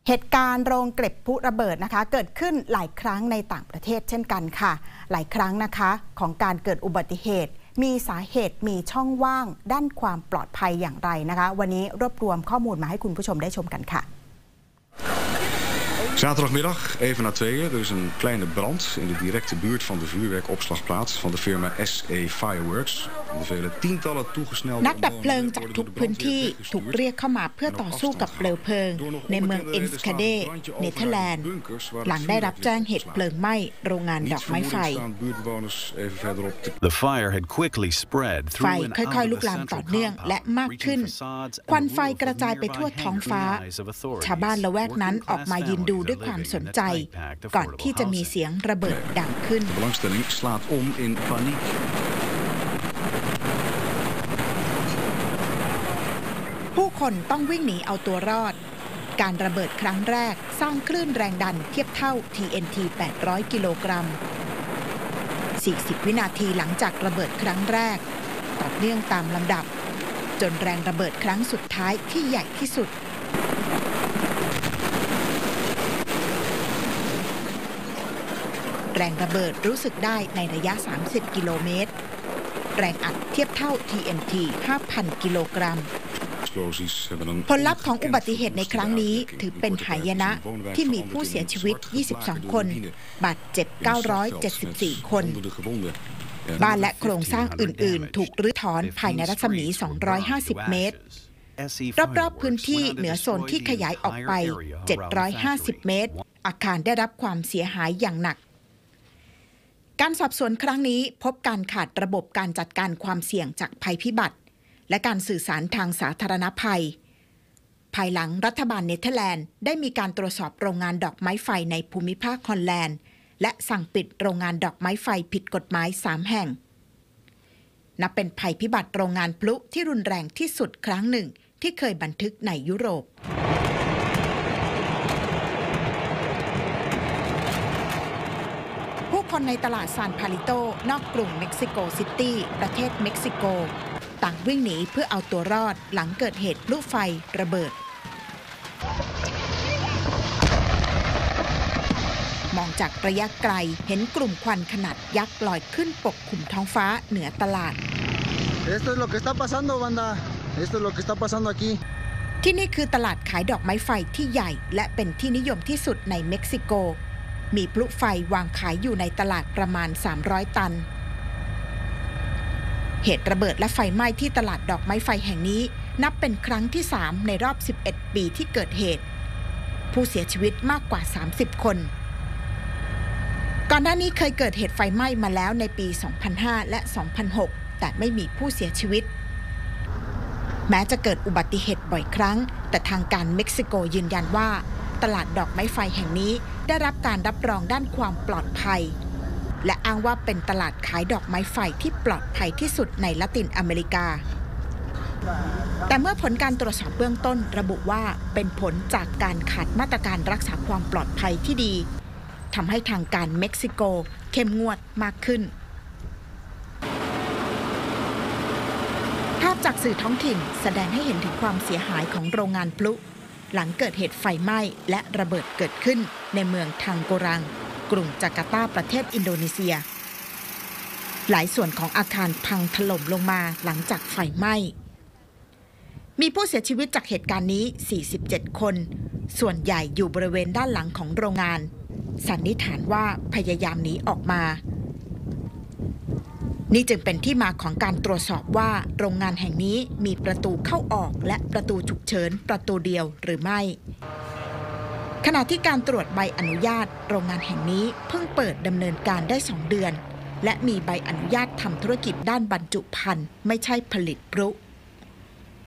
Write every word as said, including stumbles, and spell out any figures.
เหตุการณ์โรงเก็บพลุระเบิดนะคะเกิดขึ้นหลายครั้งในต่างประเทศเช่นกันค่ะหลายครั้งนะคะของการเกิดอุบัติเหตุมีสาเหตุมีช่องว่างด้านความปลอดภัยอย่างไรนะคะวันนี้รวบรวมข้อมูลมาให้คุณผู้ชมได้ชมกันค่ะ Zaterdagmiddag, even na tweeën, er is een kleine brand in de directe buurt van de vuurwerkopslagplaats van de firma เอส เอ Fireworks. Er vele tientallen toegesnelde นักดับเพลิงจากทุกพื้นที่ถูกเรียกเข้ามาเพื่อต่อสู้กับเปลวเพลิงในเมืองเอ็นสคาเดเนเธอร์แลนด์หลังได้รับแจ้งเหตุเพลิงไหม้โรงงานดอกไม้ไฟ The fire had quickly spread ไฟ through an ค่อยๆลุกลามต่อเนื่องและมากขึ้นควันไฟกระจายไปทั่วท้องฟ้าชาวบ้านละแวกนั้นออกมายืนดูด้วยความสนใจก่อนที่จะมีเสียงระเบิดดังขึ้นผู้คนต้องวิ่งหนีเอาตัวรอดการระเบิดครั้งแรกสร้างคลื่นแรงดันเทียบเท่า ที เอ็น ที แปดร้อย กิโลกรัม สี่สิบ วินาทีหลังจากระเบิดครั้งแรกต่อเนื่องตามลำดับจนแรงระเบิดครั้งสุดท้ายที่ใหญ่ที่สุดแรงระเบิดรู้สึกได้ในระยะ สามสิบ กิโลเมตรแรงอัดเทียบเท่า ที เอ็น ที ห้าพัน กิโลกรัมผลลัพธ์ของอุบัติเหตุในครั้งนี้ถือเป็นหายนะที่มีผู้เสียชีวิต ยี่สิบสอง คนบาดเจ็บ เก้าร้อยเจ็ดสิบสี่ คนบ้านและโครงสร้างอื่นๆถูกรื้อถอนภายในรัศมี สองร้อยห้าสิบ เมตรรอบๆพื้นที่เหนือโซนที่ขยายออกไป เจ็ดร้อยห้าสิบ เมตรอาคารได้รับความเสียหายอย่างหนักการสอบสวนครั้งนี้พบการขาดระบบการจัดการความเสี่ยงจากภัยพิบัติและการสื่อสารทางสาธารณภัยภายหลังรัฐบาลเนเธอร์แลนด์ได้มีการตรวจสอบโรงงานดอกไม้ไฟในภูมิภาคฮอลแลนด์และสั่งปิดโรงงานดอกไม้ไฟผิดกฎหมายสามแห่งนับเป็นภัยพิบัติโรงงานพลุที่รุนแรงที่สุดครั้งหนึ่งที่เคยบันทึกในยุโรปผู้คนในตลาดซานพาลิโตนอกกรุงเม็กซิโกซิตี้ประเทศเม็กซิโกต่างวิ่งหนีเพื่อเอาตัวรอดหลังเกิดเหตุพลุไฟระเบิดมองจากระยะไกลเห็นกลุ่มควันขนาดยักษ์ลอยขึ้นปกคลุมท้องฟ้าเหนือตลาด Esto es lo que está pasando, banda. Esto es lo que está pasando aquí. ที่นี่คือตลาดขายดอกไม้ไฟที่ใหญ่และเป็นที่นิยมที่สุดในเม็กซิโกมีพลุไฟวางขายอยู่ในตลาดประมาณสามร้อยตันเหตุระเบิดและไฟไหม้ที่ตลาดดอกไม้ไฟแห่งนี้นับเป็นครั้งที่สามในรอบสิบเอ็ดปีที่เกิดเหตุผู้เสียชีวิตมากกว่าสามสิบคนก่อนหน้านี้เคยเกิดเหตุไฟไหม้มาแล้วในปีสองพันห้าและสองพันหกแต่ไม่มีผู้เสียชีวิตแม้จะเกิดอุบัติเหตุบ่อยครั้งแต่ทางการเม็กซิโกยืนยันว่าตลาดดอกไม้ไฟแห่งนี้ได้รับการรับรองด้านความปลอดภัยและอ้างว่าเป็นตลาดขายดอกไม้ไฟที่ปลอดภัยที่สุดในละตินอเมริกาแต่เมื่อผลการตรวจสอบเบื้องต้นระบุว่าเป็นผลจากการขาดมาตรการรักษาความปลอดภัยที่ดีทำให้ทางการเม็กซิโกเข้มงวดมากขึ้นภาพจากสื่อท้องถิ่นแสดงให้เห็นถึงความเสียหายของโรงงานพลุหลังเกิดเหตุไฟไหม้และระเบิดเกิดขึ้นในเมืองทังโกรังกรุงจาการ์ตาประเทศอินโดนีเซียหลายส่วนของอาคารพังถล่มลงมาหลังจากไฟไหม้มีผู้เสียชีวิตจากเหตุการณ์นี้สี่สิบเจ็ดคนส่วนใหญ่อยู่บริเวณด้านหลังของโรงงานสันนิษฐานว่าพยายามหนีออกมานี่จึงเป็นที่มาของการตรวจสอบว่าโรงงานแห่งนี้มีประตูเข้าออกและประตูฉุกเฉินประตูเดียวหรือไม่ขณะที่การตรวจใบอนุญาตโรงงานแห่งนี้เพิ่งเปิดดำเนินการได้สองเดือนและมีใบอนุญาตทำธุรกิจด้านบรรจุภัณฑ์ไม่ใช่ผลิตพลุ